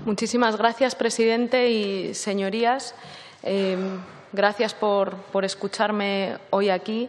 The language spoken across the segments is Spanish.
Muchísimas gracias, presidente y señorías. Gracias por escucharme hoy aquí.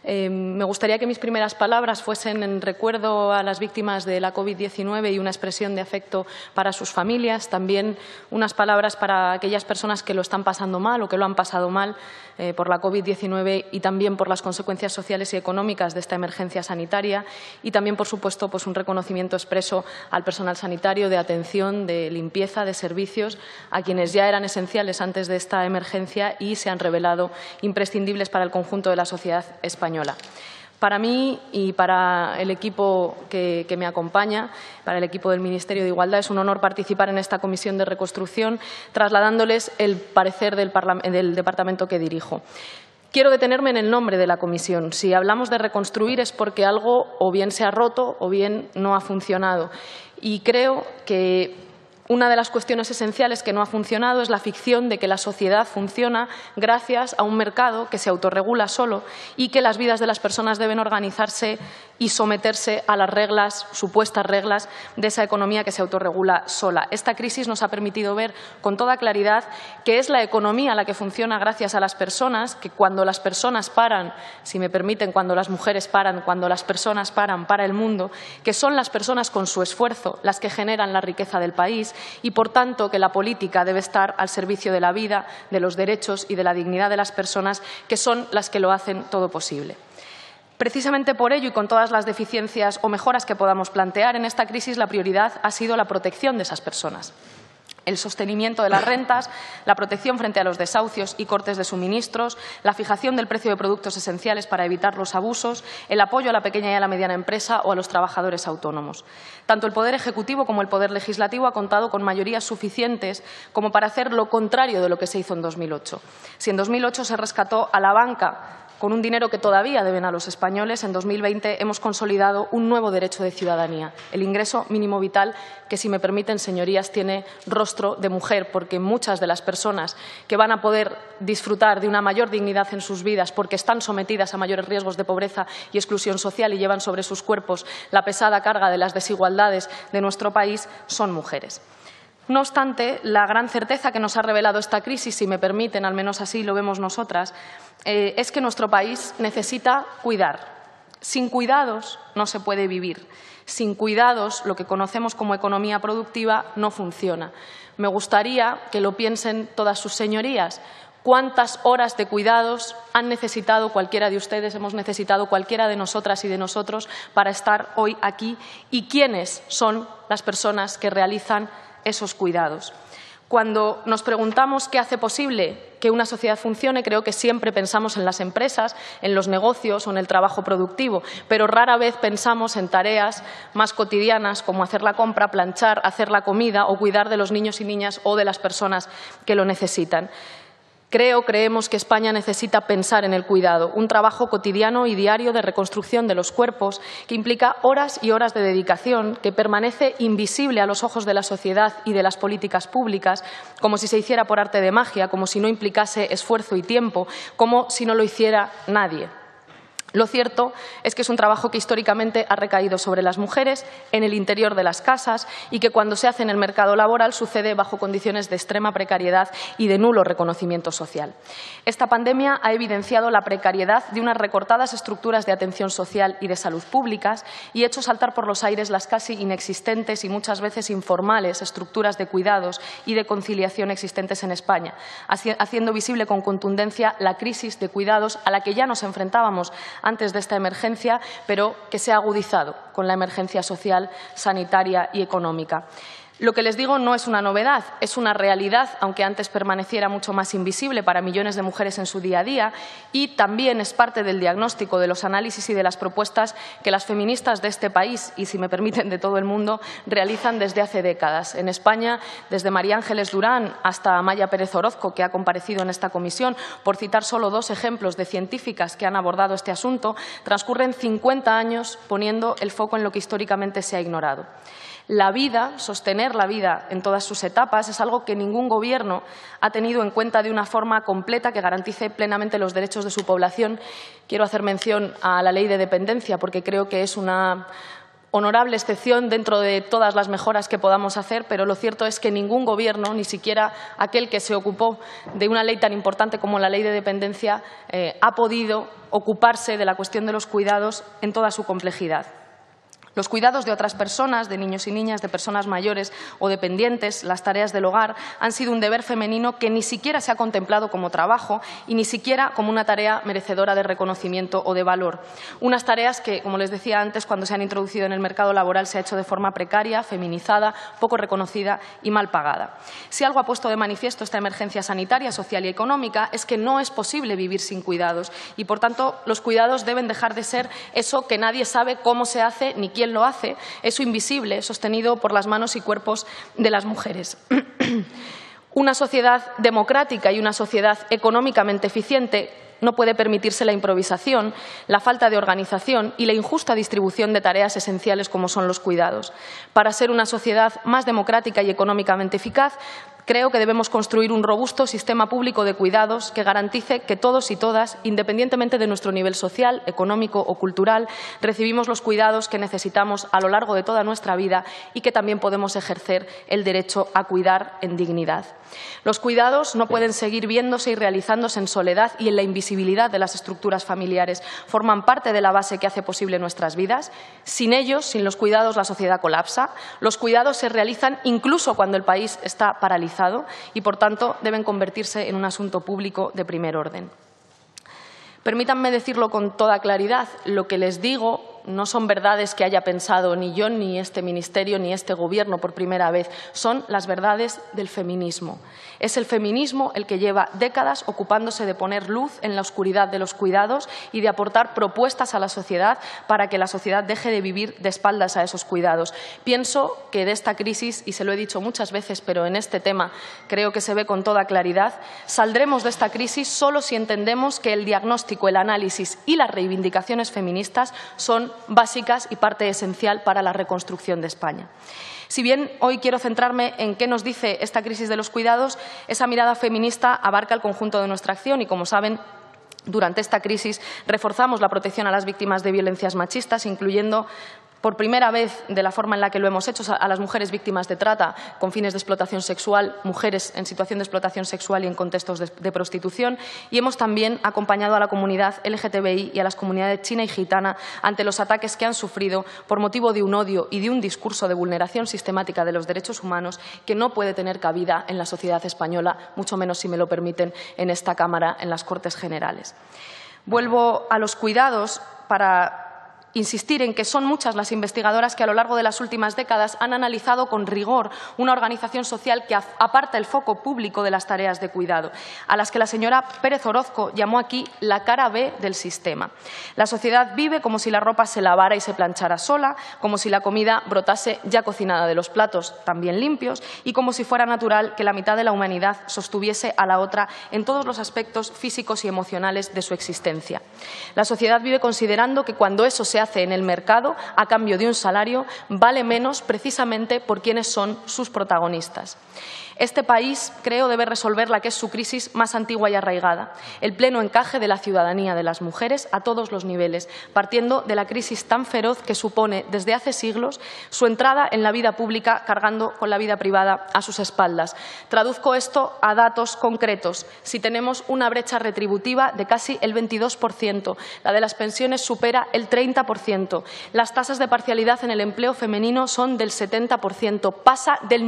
Me gustaría que mis primeras palabras fuesen en recuerdo a las víctimas de la COVID-19 y una expresión de afecto para sus familias. También unas palabras para aquellas personas que lo están pasando mal o que lo han pasado mal por la COVID-19 y también por las consecuencias sociales y económicas de esta emergencia sanitaria. Y también, por supuesto, pues un reconocimiento expreso al personal sanitario de atención, de limpieza, de servicios, a quienes ya eran esenciales antes de esta emergencia y se han revelado imprescindibles para el conjunto de la sociedad española. Para mí y para el equipo que me acompaña, para el equipo del Ministerio de Igualdad, es un honor participar en esta comisión de reconstrucción, trasladándoles el parecer del departamento que dirijo. Quiero detenerme en el nombre de la comisión. Si hablamos de reconstruir es porque algo o bien se ha roto o bien no ha funcionado. Y creo que una de las cuestiones esenciales que no ha funcionado es la ficción de que la sociedad funciona gracias a un mercado que se autorregula solo y que las vidas de las personas deben organizarse y someterse a las reglas, supuestas reglas, de esa economía que se autorregula sola. Esta crisis nos ha permitido ver con toda claridad que es la economía la que funciona gracias a las personas, que cuando las personas paran, si me permiten, cuando las mujeres paran, cuando las personas paran para el mundo, que son las personas con su esfuerzo las que generan la riqueza del país y, por tanto, que la política debe estar al servicio de la vida, de los derechos y de la dignidad de las personas, que son las que lo hacen todo posible. Precisamente por ello y con todas las deficiencias o mejoras que podamos plantear en esta crisis, la prioridad ha sido la protección de esas personas. El sostenimiento de las rentas, la protección frente a los desahucios y cortes de suministros, la fijación del precio de productos esenciales para evitar los abusos, el apoyo a la pequeña y a la mediana empresa o a los trabajadores autónomos. Tanto el Poder Ejecutivo como el Poder Legislativo ha contado con mayorías suficientes como para hacer lo contrario de lo que se hizo en 2008. Si en 2008 se rescató a la banca con un dinero que todavía deben a los españoles, en 2020 hemos consolidado un nuevo derecho de ciudadanía, el ingreso mínimo vital, que, si me permiten, señorías, tiene rostro de mujer, porque muchas de las personas que van a poder disfrutar de una mayor dignidad en sus vidas, porque están sometidas a mayores riesgos de pobreza y exclusión social y llevan sobre sus cuerpos la pesada carga de las desigualdades de nuestro país, son mujeres. No obstante, la gran certeza que nos ha revelado esta crisis, si me permiten, al menos así lo vemos nosotras, es que nuestro país necesita cuidar. Sin cuidados no se puede vivir. Sin cuidados, lo que conocemos como economía productiva no funciona. Me gustaría que lo piensen todas sus señorías. ¿Cuántas horas de cuidados han necesitado cualquiera de ustedes, hemos necesitado cualquiera de nosotras y de nosotros para estar hoy aquí? ¿Y quiénes son las personas que realizan esos cuidados? Cuando nos preguntamos qué hace posible que una sociedad funcione, creo que siempre pensamos en las empresas, en los negocios o en el trabajo productivo, pero rara vez pensamos en tareas más cotidianas como hacer la compra, planchar, hacer la comida o cuidar de los niños y niñas o de las personas que lo necesitan. Creemos que España necesita pensar en el cuidado, un trabajo cotidiano y diario de reconstrucción de los cuerpos que implica horas y horas de dedicación, que permanece invisible a los ojos de la sociedad y de las políticas públicas, como si se hiciera por arte de magia, como si no implicase esfuerzo y tiempo, como si no lo hiciera nadie. Lo cierto es que es un trabajo que históricamente ha recaído sobre las mujeres en el interior de las casas y que cuando se hace en el mercado laboral sucede bajo condiciones de extrema precariedad y de nulo reconocimiento social. Esta pandemia ha evidenciado la precariedad de unas recortadas estructuras de atención social y de salud públicas y hecho saltar por los aires las casi inexistentes y muchas veces informales estructuras de cuidados y de conciliación existentes en España, haciendo visible con contundencia la crisis de cuidados a la que ya nos enfrentábamos antes de esta emergencia, pero que se ha agudizado con la emergencia social, sanitaria y económica. Lo que les digo no es una novedad, es una realidad, aunque antes permaneciera mucho más invisible para millones de mujeres en su día a día, y también es parte del diagnóstico, de los análisis y de las propuestas que las feministas de este país y, si me permiten, de todo el mundo, realizan desde hace décadas. En España, desde María Ángeles Durán hasta Amaya Pérez Orozco, que ha comparecido en esta comisión, por citar solo dos ejemplos de científicas que han abordado este asunto, transcurren 50 años poniendo el foco en lo que históricamente se ha ignorado. La vida, sostener la vida en todas sus etapas, es algo que ningún gobierno ha tenido en cuenta de una forma completa que garantice plenamente los derechos de su población. Quiero hacer mención a la Ley de Dependencia porque creo que es una honorable excepción dentro de todas las mejoras que podamos hacer, pero lo cierto es que ningún gobierno, ni siquiera aquel que se ocupó de una ley tan importante como la Ley de Dependencia, ha podido ocuparse de la cuestión de los cuidados en toda su complejidad. Los cuidados de otras personas, de niños y niñas, de personas mayores o dependientes, las tareas del hogar, han sido un deber femenino que ni siquiera se ha contemplado como trabajo y ni siquiera como una tarea merecedora de reconocimiento o de valor. Unas tareas que, como les decía antes, cuando se han introducido en el mercado laboral se ha hecho de forma precaria, feminizada, poco reconocida y mal pagada. Si algo ha puesto de manifiesto esta emergencia sanitaria, social y económica es que no es posible vivir sin cuidados y, por tanto, los cuidados deben dejar de ser eso que nadie sabe cómo se hace ni quién lo hace, eso invisible, sostenido por las manos y cuerpos de las mujeres. Una sociedad democrática y una sociedad económicamente eficiente no puede permitirse la improvisación, la falta de organización y la injusta distribución de tareas esenciales como son los cuidados. Para ser una sociedad más democrática y económicamente eficaz, creo que debemos construir un robusto sistema público de cuidados que garantice que todos y todas, independientemente de nuestro nivel social, económico o cultural, recibimos los cuidados que necesitamos a lo largo de toda nuestra vida y que también podemos ejercer el derecho a cuidar en dignidad. Los cuidados no pueden seguir viéndose y realizándose en soledad y en la invisibilidad de las estructuras familiares. Forman parte de la base que hace posible nuestras vidas. Sin ellos, sin los cuidados, la sociedad colapsa. Los cuidados se realizan incluso cuando el país está paralizado y, por tanto, deben convertirse en un asunto público de primer orden. Permítanme decirlo con toda claridad, lo que les digo no son verdades que haya pensado ni yo, ni este Ministerio, ni este Gobierno por primera vez. Son las verdades del feminismo. Es el feminismo el que lleva décadas ocupándose de poner luz en la oscuridad de los cuidados y de aportar propuestas a la sociedad para que la sociedad deje de vivir de espaldas a esos cuidados. Pienso que de esta crisis, y se lo he dicho muchas veces, pero en este tema creo que se ve con toda claridad, saldremos de esta crisis solo si entendemos que el diagnóstico, el análisis y las reivindicaciones feministas son básicas y parte esencial para la reconstrucción de España. Si bien hoy quiero centrarme en qué nos dice esta crisis de los cuidados, esa mirada feminista abarca el conjunto de nuestra acción y, como saben, durante esta crisis reforzamos la protección a las víctimas de violencias machistas, incluyendo por primera vez, de la forma en la que lo hemos hecho, a las mujeres víctimas de trata con fines de explotación sexual, mujeres en situación de explotación sexual y en contextos de prostitución, y hemos también acompañado a la comunidad LGTBI y a las comunidades china y gitana ante los ataques que han sufrido por motivo de un odio y de un discurso de vulneración sistemática de los derechos humanos que no puede tener cabida en la sociedad española, mucho menos, si me lo permiten, en esta Cámara, en las Cortes Generales. Vuelvo a los cuidados para insistir en que son muchas las investigadoras que a lo largo de las últimas décadas han analizado con rigor una organización social que aparta el foco público de las tareas de cuidado, a las que la señora Pérez Orozco llamó aquí la cara B del sistema. La sociedad vive como si la ropa se lavara y se planchara sola, como si la comida brotase ya cocinada de los platos también limpios y como si fuera natural que la mitad de la humanidad sostuviese a la otra en todos los aspectos físicos y emocionales de su existencia. La sociedad vive considerando que cuando eso se hace en el mercado a cambio de un salario vale menos precisamente por quienes son sus protagonistas. Este país, creo, debe resolver la que es su crisis más antigua y arraigada, el pleno encaje de la ciudadanía de las mujeres a todos los niveles, partiendo de la crisis tan feroz que supone desde hace siglos su entrada en la vida pública cargando con la vida privada a sus espaldas. Traduzco esto a datos concretos. Si tenemos una brecha retributiva de casi el 22%, la de las pensiones supera el 30%, las tasas de parcialidad en el empleo femenino son del 70%, pasa del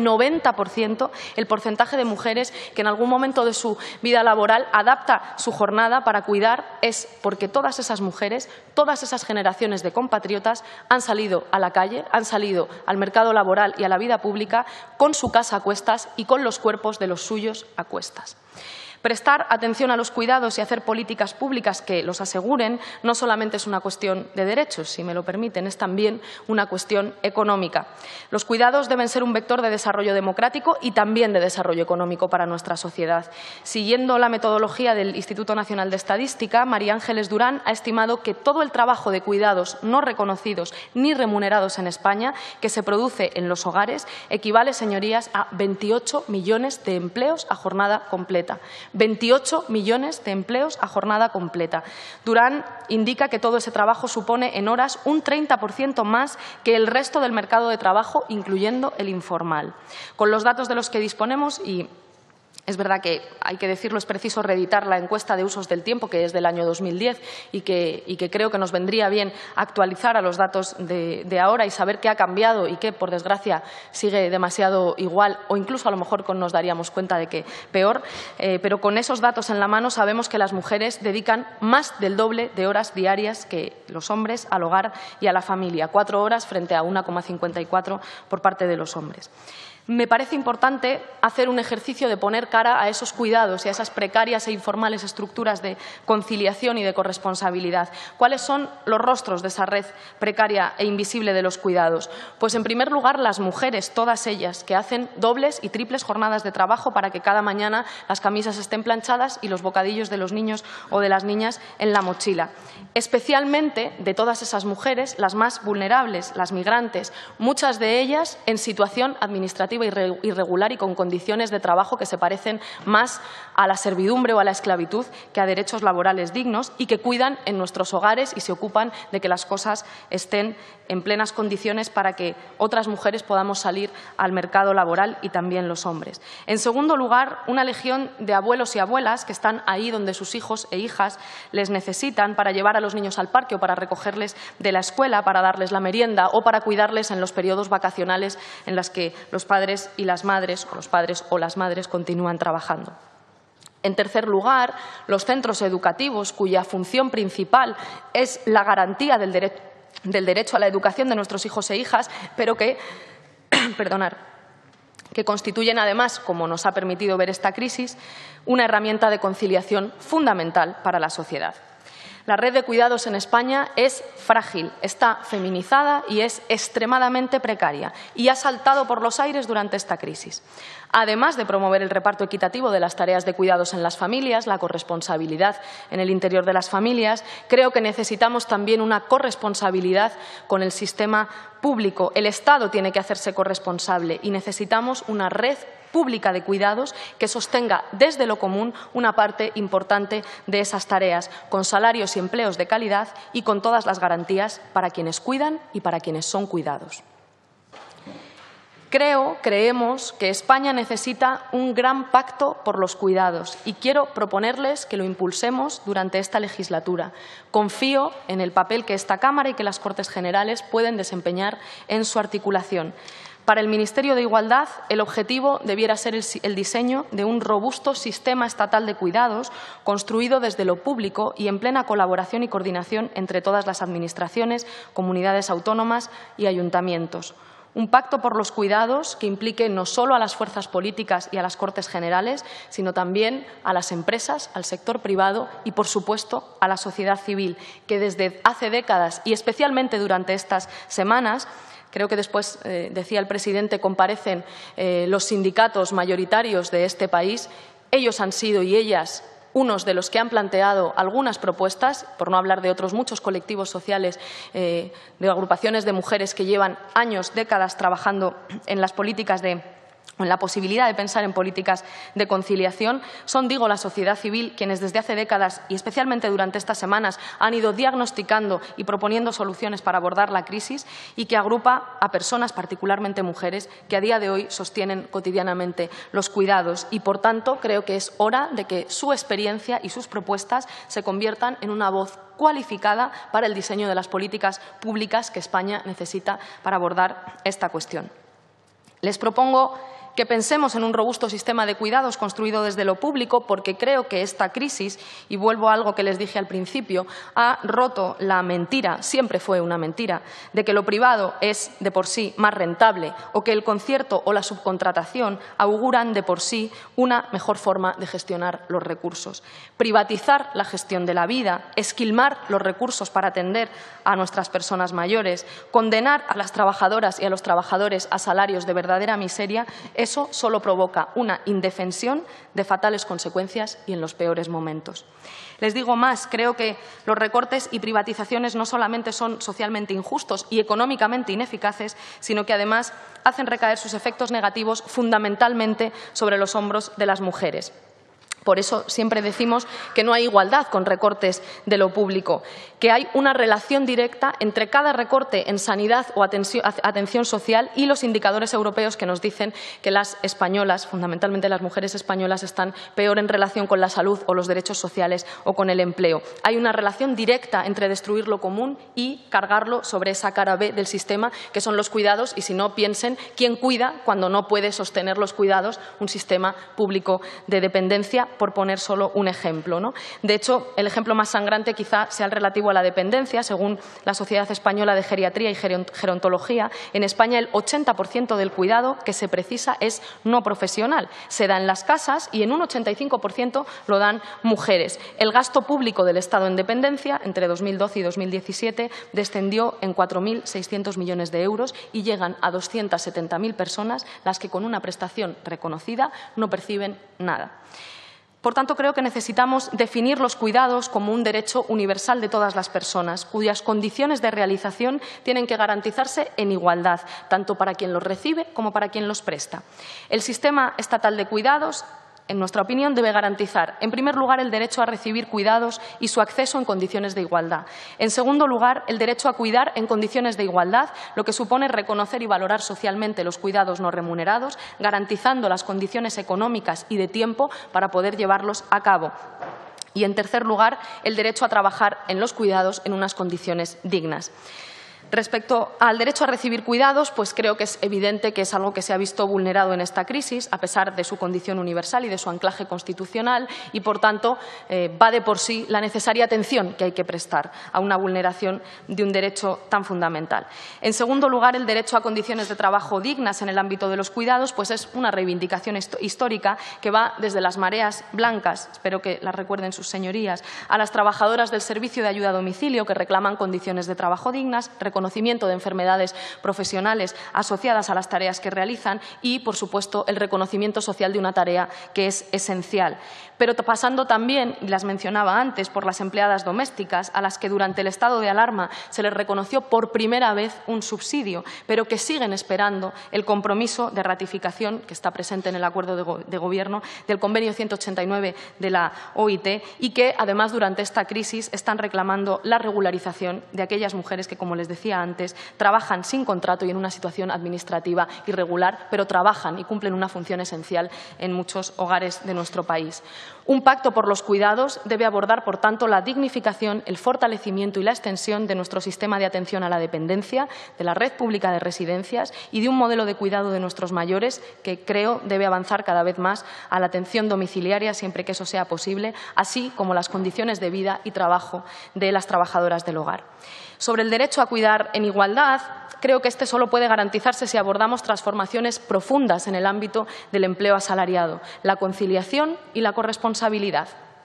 90% el porcentaje de mujeres que en algún momento de su vida laboral adapta su jornada para cuidar, es porque todas esas mujeres, todas esas generaciones de compatriotas han salido a la calle, han salido al mercado laboral y a la vida pública con su casa a cuestas y con los cuerpos de los suyos a cuestas. Prestar atención a los cuidados y hacer políticas públicas que los aseguren no solamente es una cuestión de derechos, si me lo permiten, es también una cuestión económica. Los cuidados deben ser un vector de desarrollo democrático y también de desarrollo económico para nuestra sociedad. Siguiendo la metodología del Instituto Nacional de Estadística, María Ángeles Durán ha estimado que todo el trabajo de cuidados no reconocidos ni remunerados en España que se produce en los hogares equivale, señorías, a 28 millones de empleos a jornada completa. 28 millones de empleos a jornada completa. Durán indica que todo ese trabajo supone en horas un 30% más que el resto del mercado de trabajo, incluyendo el informal. Con los datos de los que disponemos, y es verdad que, hay que decirlo, es preciso reeditar la encuesta de usos del tiempo, que es del año 2010, y que creo que nos vendría bien actualizar a los datos de ahora y saber qué ha cambiado y qué, por desgracia, sigue demasiado igual, o incluso a lo mejor nos daríamos cuenta de que peor. Pero con esos datos en la mano sabemos que las mujeres dedican más del doble de horas diarias que los hombres al hogar y a la familia, 4 horas frente a 1,54 por parte de los hombres. Me parece importante hacer un ejercicio de poner cara a esos cuidados y a esas precarias e informales estructuras de conciliación y de corresponsabilidad. ¿Cuáles son los rostros de esa red precaria e invisible de los cuidados? Pues, en primer lugar, las mujeres, todas ellas, que hacen dobles y triples jornadas de trabajo para que cada mañana las camisas estén planchadas y los bocadillos de los niños o de las niñas en la mochila. Especialmente, de todas esas mujeres, las más vulnerables, las migrantes, muchas de ellas en situación administrativa irregular y con condiciones de trabajo que se parecen más a la servidumbre o a la esclavitud que a derechos laborales dignos, y que cuidan en nuestros hogares y se ocupan de que las cosas estén en plenas condiciones para que otras mujeres podamos salir al mercado laboral, y también los hombres. En segundo lugar, una legión de abuelos y abuelas que están ahí donde sus hijos e hijas les necesitan para llevar a los niños al parque o para recogerles de la escuela, para darles la merienda o para cuidarles en los periodos vacacionales en los que los padres y las madres, o los padres o las madres, continúan trabajando. En tercer lugar, los centros educativos, cuya función principal es la garantía del derecho a la educación de nuestros hijos e hijas, pero que constituyen además, como nos ha permitido ver esta crisis, una herramienta de conciliación fundamental para la sociedad. La red de cuidados en España es frágil, está feminizada y es extremadamente precaria, y ha saltado por los aires durante esta crisis. Además de promover el reparto equitativo de las tareas de cuidados en las familias, la corresponsabilidad en el interior de las familias, creo que necesitamos también una corresponsabilidad con el sistema público. El Estado tiene que hacerse corresponsable y necesitamos una red pública de cuidados que sostenga desde lo común una parte importante de esas tareas, con salarios y empleos de calidad y con todas las garantías para quienes cuidan y para quienes son cuidados. Creemos que España necesita un gran pacto por los cuidados, y quiero proponerles que lo impulsemos durante esta legislatura. Confío en el papel que esta Cámara y que las Cortes Generales pueden desempeñar en su articulación. Para el Ministerio de Igualdad, el objetivo debiera ser el diseño de un robusto sistema estatal de cuidados construido desde lo público y en plena colaboración y coordinación entre todas las administraciones, comunidades autónomas y ayuntamientos. Un pacto por los cuidados que implique no solo a las fuerzas políticas y a las Cortes Generales, sino también a las empresas, al sector privado y, por supuesto, a la sociedad civil, que desde hace décadas y especialmente durante estas semanas, creo que después, decía el presidente, comparecen los sindicatos mayoritarios de este país. Ellos han sido, y ellas, unos de los que han planteado algunas propuestas, por no hablar de otros muchos colectivos sociales, de agrupaciones de mujeres que llevan años, décadas trabajando en las políticas en la posibilidad de pensar en políticas de conciliación. Son, digo, la sociedad civil quienes desde hace décadas y especialmente durante estas semanas han ido diagnosticando y proponiendo soluciones para abordar la crisis, y que agrupa a personas, particularmente mujeres, que a día de hoy sostienen cotidianamente los cuidados. Y, por tanto, creo que es hora de que su experiencia y sus propuestas se conviertan en una voz cualificada para el diseño de las políticas públicas que España necesita para abordar esta cuestión. Les propongo que pensemos en un robusto sistema de cuidados construido desde lo público, porque creo que esta crisis, y vuelvo a algo que les dije al principio, ha roto la mentira, siempre fue una mentira, de que lo privado es de por sí más rentable o que el concierto o la subcontratación auguran de por sí una mejor forma de gestionar los recursos. Privatizar la gestión de la vida, esquilmar los recursos para atender a nuestras personas mayores, condenar a las trabajadoras y a los trabajadores a salarios de verdadera miseria, eso solo provoca una indefensión de fatales consecuencias y en los peores momentos. Les digo más, creo que los recortes y privatizaciones no solamente son socialmente injustos y económicamente ineficaces, sino que además hacen recaer sus efectos negativos fundamentalmente sobre los hombros de las mujeres. Por eso siempre decimos que no hay igualdad con recortes de lo público, que hay una relación directa entre cada recorte en sanidad o atención social y los indicadores europeos que nos dicen que las españolas, fundamentalmente las mujeres españolas, están peor en relación con la salud o los derechos sociales o con el empleo. Hay una relación directa entre destruir lo común y cargarlo sobre esa cara B del sistema, que son los cuidados, y si no, piensen quién cuida cuando no puede sostener los cuidados un sistema público de dependencia, por poner solo un ejemplo, ¿no? De hecho, el ejemplo más sangrante quizá sea el relativo a la dependencia. Según la Sociedad Española de Geriatría y Gerontología, en España el 80% del cuidado que se precisa es no profesional. Se da en las casas y en un 85% lo dan mujeres. El gasto público del Estado en dependencia entre 2012 y 2017 descendió en 4.600 millones de euros y llegan a 270.000 personas las que con una prestación reconocida no perciben nada. Por tanto, creo que necesitamos definir los cuidados como un derecho universal de todas las personas, cuyas condiciones de realización tienen que garantizarse en igualdad, tanto para quien los recibe como para quien los presta. El sistema estatal de cuidados, en nuestra opinión, debe garantizar, en primer lugar, el derecho a recibir cuidados y su acceso en condiciones de igualdad. En segundo lugar, el derecho a cuidar en condiciones de igualdad, lo que supone reconocer y valorar socialmente los cuidados no remunerados, garantizando las condiciones económicas y de tiempo para poder llevarlos a cabo. Y, en tercer lugar, el derecho a trabajar en los cuidados en unas condiciones dignas. Respecto al derecho a recibir cuidados, pues creo que es evidente que es algo que se ha visto vulnerado en esta crisis, a pesar de su condición universal y de su anclaje constitucional, y, por tanto, va de por sí la necesaria atención que hay que prestar a una vulneración de un derecho tan fundamental. En segundo lugar, el derecho a condiciones de trabajo dignas en el ámbito de los cuidados, pues es una reivindicación histórica que va desde las mareas blancas, espero que las recuerden sus señorías, a las trabajadoras del servicio de ayuda a domicilio que reclaman condiciones de trabajo dignas, reconocimiento de enfermedades profesionales asociadas a las tareas que realizan y, por supuesto, el reconocimiento social de una tarea que es esencial. Pero pasando también, y las mencionaba antes, por las empleadas domésticas, a las que durante el estado de alarma se les reconoció por primera vez un subsidio, pero que siguen esperando el compromiso de ratificación, que está presente en el acuerdo de gobierno, del convenio 189 de la OIT, y que, además, durante esta crisis están reclamando la regularización de aquellas mujeres que, como les decía antes, trabajan sin contrato y en una situación administrativa irregular, pero trabajan y cumplen una función esencial en muchos hogares de nuestro país. Un pacto por los cuidados debe abordar, por tanto, la dignificación, el fortalecimiento y la extensión de nuestro sistema de atención a la dependencia, de la red pública de residencias y de un modelo de cuidado de nuestros mayores que, creo, debe avanzar cada vez más a la atención domiciliaria, siempre que eso sea posible, así como las condiciones de vida y trabajo de las trabajadoras del hogar. Sobre el derecho a cuidar en igualdad, creo que este solo puede garantizarse si abordamos transformaciones profundas en el ámbito del empleo asalariado, la conciliación y la corresponsabilidad.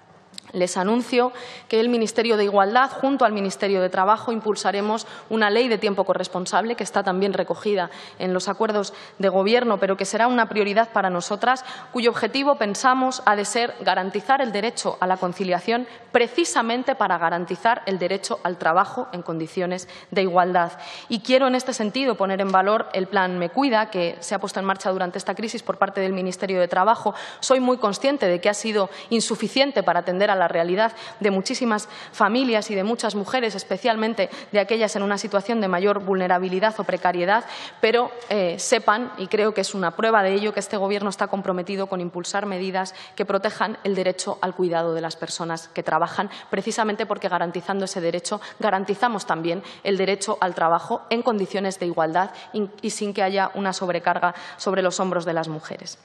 Les anuncio que el Ministerio de Igualdad, junto al Ministerio de Trabajo, impulsaremos una ley de tiempo corresponsable que está también recogida en los acuerdos de Gobierno, pero que será una prioridad para nosotras, cuyo objetivo, pensamos, ha de ser garantizar el derecho a la conciliación precisamente para garantizar el derecho al trabajo en condiciones de igualdad. Y quiero, en este sentido, poner en valor el Plan Me Cuida, que se ha puesto en marcha durante esta crisis por parte del Ministerio de Trabajo. Soy muy consciente de que ha sido insuficiente para atender a la realidad de muchísimas familias y de muchas mujeres, especialmente de aquellas en una situación de mayor vulnerabilidad o precariedad, pero sepan, y creo que es una prueba de ello, que este Gobierno está comprometido con impulsar medidas que protejan el derecho al cuidado de las personas que trabajan, precisamente porque garantizando ese derecho garantizamos también el derecho al trabajo en condiciones de igualdad y sin que haya una sobrecarga sobre los hombros de las mujeres.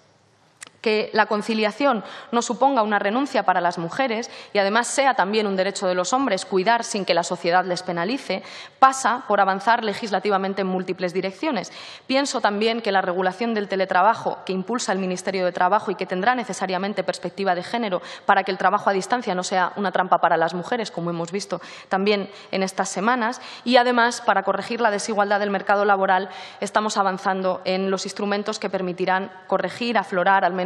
Que la conciliación no suponga una renuncia para las mujeres y, además, sea también un derecho de los hombres cuidar sin que la sociedad les penalice, pasa por avanzar legislativamente en múltiples direcciones. Pienso también que la regulación del teletrabajo que impulsa el Ministerio de Trabajo y que tendrá necesariamente perspectiva de género para que el trabajo a distancia no sea una trampa para las mujeres, como hemos visto también en estas semanas, y, además, para corregir la desigualdad del mercado laboral, estamos avanzando en los instrumentos que permitirán corregir, aflorar, al menos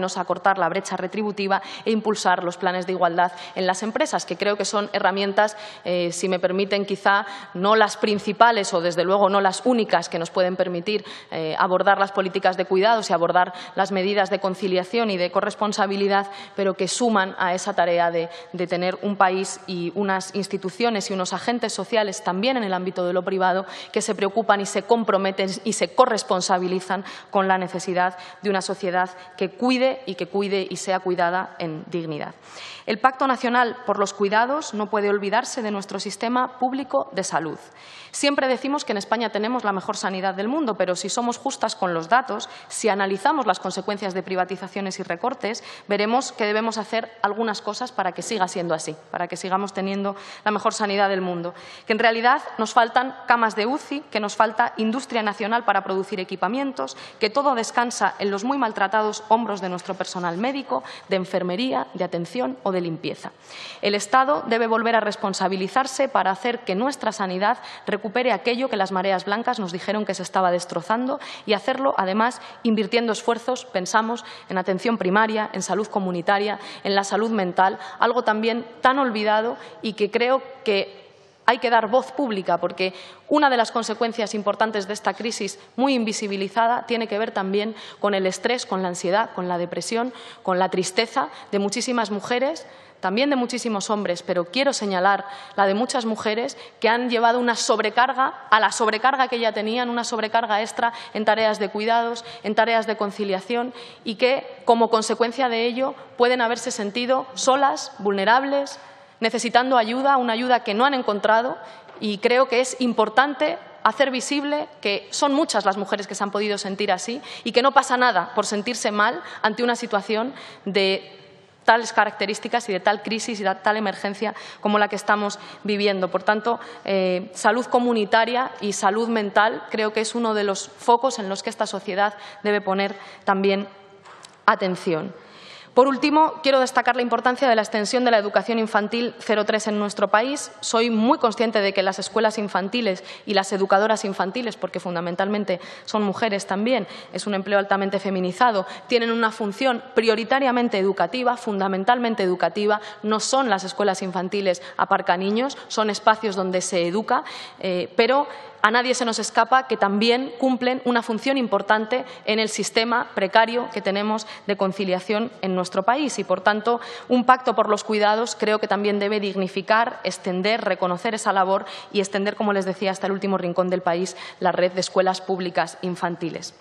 menos acortar la brecha retributiva e impulsar los planes de igualdad en las empresas, que creo que son herramientas, si me permiten, quizá no las principales o desde luego no las únicas que nos pueden permitir abordar las políticas de cuidados y abordar las medidas de conciliación y de corresponsabilidad, pero que suman a esa tarea de tener un país y unas instituciones y unos agentes sociales también en el ámbito de lo privado que se preocupan y se comprometen y se corresponsabilizan con la necesidad de una sociedad que cuide y sea cuidada en dignidad. El Pacto Nacional por los Cuidados no puede olvidarse de nuestro sistema público de salud. Siempre decimos que en España tenemos la mejor sanidad del mundo, pero si somos justas con los datos, si analizamos las consecuencias de privatizaciones y recortes, veremos que debemos hacer algunas cosas para que siga siendo así, para que sigamos teniendo la mejor sanidad del mundo. Que en realidad nos faltan camas de UCI, que nos falta industria nacional para producir equipamientos, que todo descansa en los muy maltratados hombros de nuestro personal médico, de enfermería, de atención o de limpieza. El Estado debe volver a responsabilizarse para hacer que nuestra sanidad recupere aquello que las mareas blancas nos dijeron que se estaba destrozando y hacerlo, además, invirtiendo esfuerzos, pensamos, en atención primaria, en salud comunitaria, en la salud mental, algo también tan olvidado y que creo que hay que dar voz pública, porque una de las consecuencias importantes de esta crisis, muy invisibilizada, tiene que ver también con el estrés, con la ansiedad, con la depresión, con la tristeza de muchísimas mujeres, también de muchísimos hombres, pero quiero señalar la de muchas mujeres que han llevado una sobrecarga a la sobrecarga que ya tenían, una sobrecarga extra en tareas de cuidados, en tareas de conciliación y que, como consecuencia de ello, pueden haberse sentido solas, vulnerables, necesitando ayuda, una ayuda que no han encontrado, y creo que es importante hacer visible que son muchas las mujeres que se han podido sentir así y que no pasa nada por sentirse mal ante una situación de tales características y de tal crisis y de tal emergencia como la que estamos viviendo. Por tanto, salud comunitaria y salud mental creo que es uno de los focos en los que esta sociedad debe poner también atención. Por último, quiero destacar la importancia de la extensión de la educación infantil 0-3 en nuestro país. Soy muy consciente de que las escuelas infantiles y las educadoras infantiles, porque fundamentalmente son mujeres también, es un empleo altamente feminizado, tienen una función prioritariamente educativa, fundamentalmente educativa. No son las escuelas infantiles aparcaniños, son espacios donde se educa, pero a nadie se nos escapa que también cumplen una función importante en el sistema precario que tenemos de conciliación en nuestro país y, por tanto, un pacto por los cuidados creo que también debe dignificar, extender, reconocer esa labor y extender, como les decía, hasta el último rincón del país la red de escuelas públicas infantiles.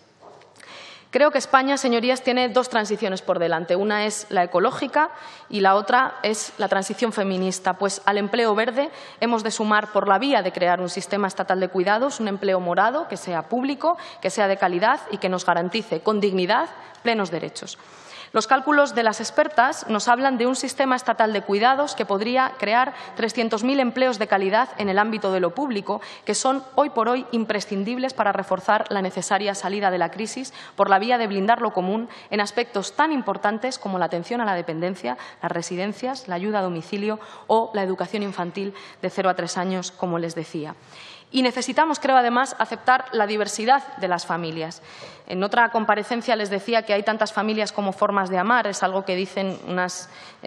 Creo que España, señorías, tiene dos transiciones por delante. Una es la ecológica y la otra es la transición feminista. Pues al empleo verde hemos de sumar, por la vía de crear un sistema estatal de cuidados, un empleo morado que sea público, que sea de calidad y que nos garantice con dignidad plenos derechos. Los cálculos de las expertas nos hablan de un sistema estatal de cuidados que podría crear 300.000 empleos de calidad en el ámbito de lo público, que son hoy por hoy imprescindibles para reforzar la necesaria salida de la crisis por la vía de blindar lo común en aspectos tan importantes como la atención a la dependencia, las residencias, la ayuda a domicilio o la educación infantil de 0 a 3 años, como les decía. Y necesitamos, creo, además, aceptar la diversidad de las familias. En otra comparecencia les decía que hay tantas familias como formas de amar. Es algo que dicen unas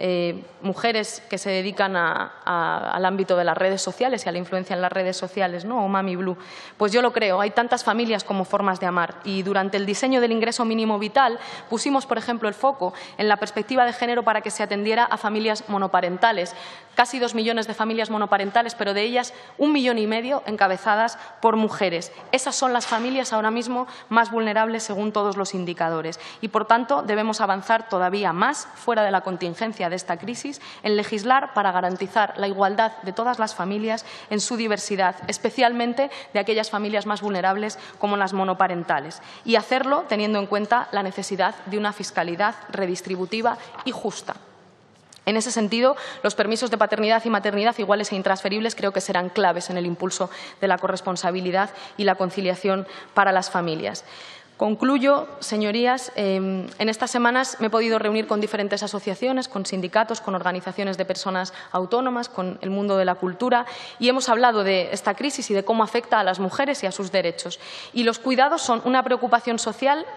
mujeres que se dedican al ámbito de las redes sociales y a la influencia en las redes sociales, ¿no? O Mami Blue. Pues yo lo creo. Hay tantas familias como formas de amar. Y durante el diseño del ingreso mínimo vital pusimos, por ejemplo, el foco en la perspectiva de género para que se atendiera a familias monoparentales. Casi 2 millones de familias monoparentales, pero de ellas 1,5 millones encabezadas por mujeres. Esas son las familias ahora mismo más vulnerables según todos los indicadores y, por tanto, debemos avanzar todavía más, fuera de la contingencia de esta crisis, en legislar para garantizar la igualdad de todas las familias en su diversidad, especialmente de aquellas familias más vulnerables como las monoparentales, y hacerlo teniendo en cuenta la necesidad de una fiscalidad redistributiva y justa. En ese sentido, los permisos de paternidad y maternidad iguales e intransferibles creo que serán claves en el impulso de la corresponsabilidad y la conciliación para las familias. Concluyo, señorías. En estas semanas me he podido reunir con diferentes asociaciones, con sindicatos, con organizaciones de personas autónomas, con el mundo de la cultura y hemos hablado de esta crisis y de cómo afecta a las mujeres y a sus derechos. Y los cuidados son una preocupación social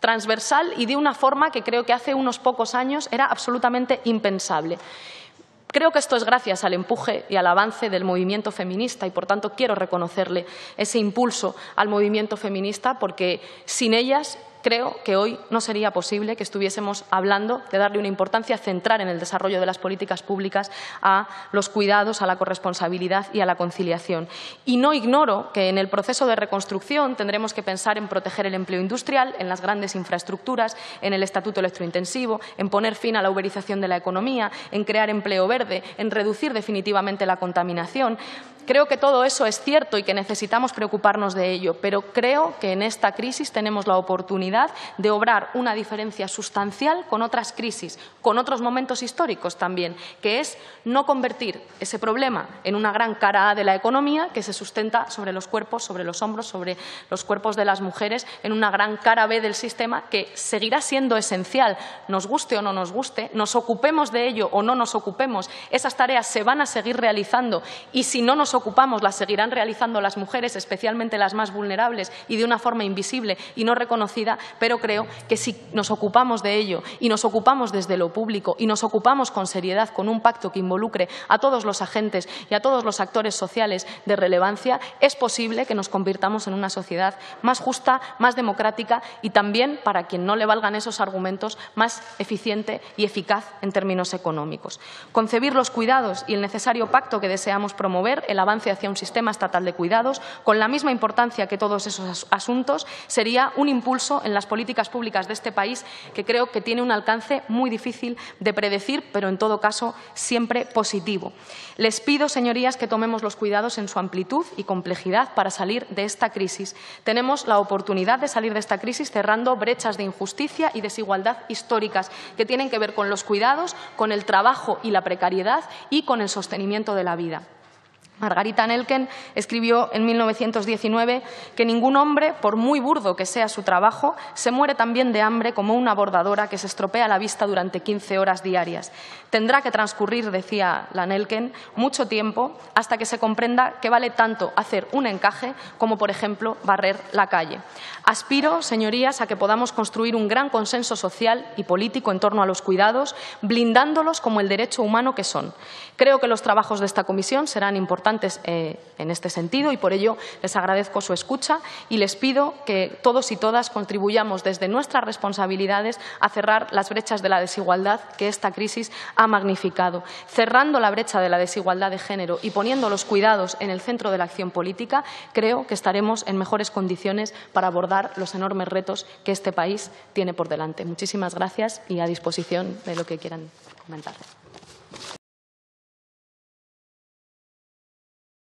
transversal y de una forma que creo que hace unos pocos años era absolutamente impensable. Creo que esto es gracias al empuje y al avance del movimiento feminista y, por tanto, quiero reconocerle ese impulso al movimiento feminista, porque sin ellas creo que hoy no sería posible que estuviésemos hablando de darle una importancia central en el desarrollo de las políticas públicas a los cuidados, a la corresponsabilidad y a la conciliación. Y no ignoro que en el proceso de reconstrucción tendremos que pensar en proteger el empleo industrial, en las grandes infraestructuras, en el estatuto electrointensivo, en poner fin a la uberización de la economía, en crear empleo verde, en reducir definitivamente la contaminación. Creo que todo eso es cierto y que necesitamos preocuparnos de ello, pero creo que en esta crisis tenemos la oportunidad de obrar una diferencia sustancial con otras crisis, con otros momentos históricos también, que es no convertir ese problema en una gran cara A de la economía que se sustenta sobre los cuerpos, sobre los hombros, sobre los cuerpos de las mujeres, en una gran cara B del sistema que seguirá siendo esencial, nos guste o no nos guste, nos ocupemos de ello o no nos ocupemos, esas tareas se van a seguir realizando y si no nos ocupamos las seguirán realizando las mujeres, especialmente las más vulnerables y de una forma invisible y no reconocida, pero creo que si nos ocupamos de ello y nos ocupamos desde lo público y nos ocupamos con seriedad con un pacto que involucre a todos los agentes y a todos los actores sociales de relevancia, es posible que nos convirtamos en una sociedad más justa, más democrática y también, para quien no le valgan esos argumentos, más eficiente y eficaz en términos económicos. Concebir los cuidados y el necesario pacto que deseamos promover, el avance hacia un sistema estatal de cuidados, con la misma importancia que todos esos asuntos, sería un impulso en las políticas públicas de este país que creo que tiene un alcance muy difícil de predecir, pero en todo caso siempre positivo. Les pido, señorías, que tomemos los cuidados en su amplitud y complejidad para salir de esta crisis. Tenemos la oportunidad de salir de esta crisis cerrando brechas de injusticia y desigualdad históricas que tienen que ver con los cuidados, con el trabajo y la precariedad y con el sostenimiento de la vida. Margarita Nelken escribió en 1919 que ningún hombre, por muy burdo que sea su trabajo, se muere también de hambre como una bordadora que se estropea la vista durante 15 horas diarias. Tendrá que transcurrir, decía la Nelken, mucho tiempo hasta que se comprenda que vale tanto hacer un encaje como, por ejemplo, barrer la calle. Aspiro, señorías, a que podamos construir un gran consenso social y político en torno a los cuidados, blindándolos como el derecho humano que son. Creo que los trabajos de esta comisión serán importantes en este sentido y por ello les agradezco su escucha y les pido que todos y todas contribuyamos desde nuestras responsabilidades a cerrar las brechas de la desigualdad que esta crisis ha magnificado. Cerrando la brecha de la desigualdad de género y poniendo los cuidados en el centro de la acción política, creo que estaremos en mejores condiciones para abordar los enormes retos que este país tiene por delante. Muchísimas gracias y a disposición de lo que quieran comentar.